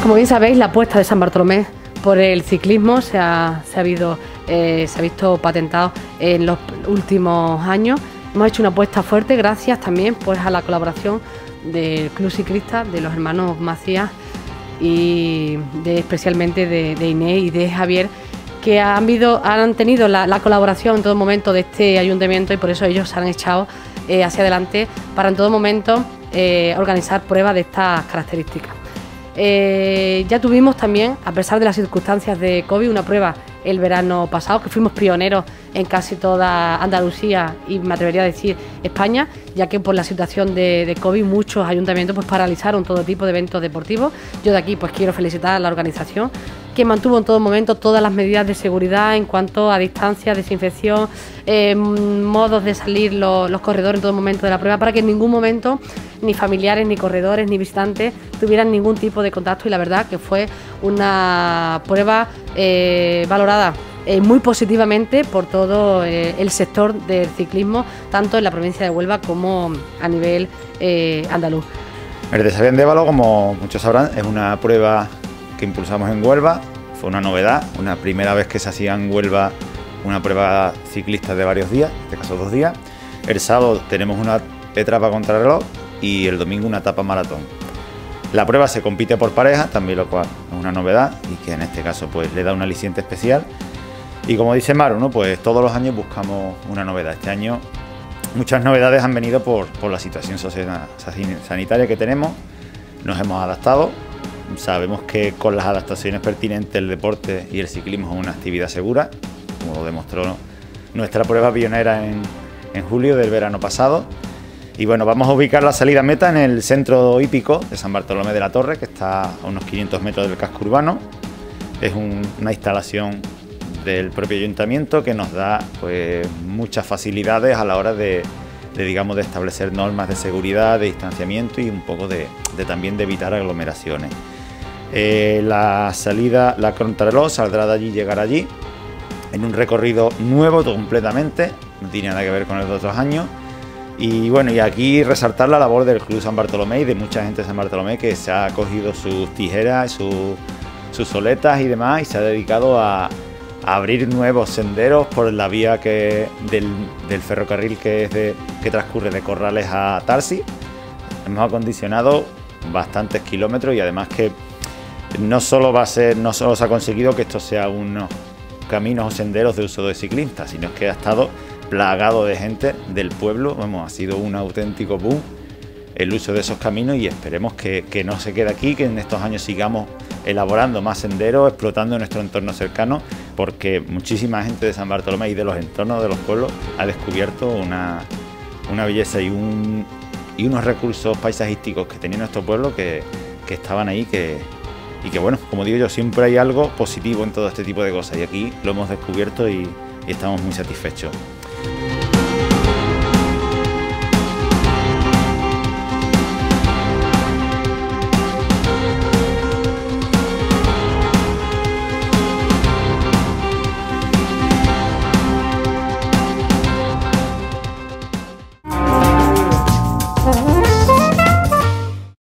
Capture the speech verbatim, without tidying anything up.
Como bien sabéis, la apuesta de San Bartolomé por el ciclismo se ha, se ha, habido, eh, se ha visto patentado en los últimos años. Hemos hecho una apuesta fuerte gracias también pues, a la colaboración del Club Ciclista, de los hermanos Macías y de, especialmente de, de Inés y de Javier, que han, vido, han tenido la, la colaboración en todo momento de este ayuntamiento y por eso ellos se han echado eh, hacia adelante para en todo momento eh, organizar pruebas de estas características. Eh, ya tuvimos también, a pesar de las circunstancias de COVID, una prueba el verano pasado, que fuimos pioneros en casi toda Andalucía y me atrevería a decir España, ya que por la situación de, de COVID muchos ayuntamientos pues paralizaron todo tipo de eventos deportivos. Yo de aquí pues quiero felicitar a la organización, que mantuvo en todo momento todas las medidas de seguridad en cuanto a distancia, desinfección, eh, modos de salir los, los corredores en todo momento de la prueba, para que en ningún momento ni familiares, ni corredores, ni visitantes tuvieran ningún tipo de contacto, y la verdad que fue una prueba eh, valorada eh, muy positivamente por todo eh, el sector del ciclismo, tanto en la provincia de Huelva como a nivel eh, andaluz. El Desafío Andévalo, como muchos sabrán, es una prueba que impulsamos en Huelva. Fue una novedad, una primera vez que se hacía en Huelva una prueba ciclista de varios días, en este caso dos días. El sábado tenemos una etapa contrarreloj y el domingo una etapa maratón. La prueba se compite por pareja, también lo cual es una novedad y que en este caso pues le da un aliciente especial. Y como dice Maru, ¿no? Pues todos los años buscamos una novedad. Este año muchas novedades han venido por, por la situación sanitaria que tenemos. Nos hemos adaptado. Sabemos que con las adaptaciones pertinentes el deporte y el ciclismo es una actividad segura, como lo demostró nuestra prueba pionera en, en julio del verano pasado. Y bueno, vamos a ubicar la salida meta en el centro hípico de San Bartolomé de la Torre, que está a unos quinientos metros del casco urbano. Es un, una instalación del propio ayuntamiento que nos da pues, muchas facilidades a la hora de, de, digamos, de establecer normas de seguridad, de distanciamiento y un poco de, de también de evitar aglomeraciones. Eh, la salida, la contrarreloj saldrá de allí y llegará allí en un recorrido nuevo completamente, no tiene nada que ver con el de otros años. Y bueno, y aquí resaltar la labor del Club San Bartolomé y de mucha gente de San Bartolomé que se ha cogido sus tijeras, sus, sus soletas y demás y se ha dedicado a, a abrir nuevos senderos por la vía que, del, del ferrocarril que, es de, que transcurre de Corrales a Tarsi. Hemos acondicionado bastantes kilómetros y además que no solo va a ser, no solo se ha conseguido que esto sea unos caminos o senderos de uso de ciclistas, sino que ha estado plagado de gente del pueblo. Vamos, ha sido un auténtico boom el uso de esos caminos y esperemos que, que no se quede aquí, que en estos años sigamos elaborando más senderos, explotando nuestro entorno cercano, porque muchísima gente de San Bartolomé y de los entornos de los pueblos ha descubierto una, una belleza y, un, y unos recursos paisajísticos que tenía nuestro pueblo que, que estaban ahí, que Y que bueno, como digo yo, siempre hay algo positivo en todo este tipo de cosas y aquí lo hemos descubierto y, y estamos muy satisfechos.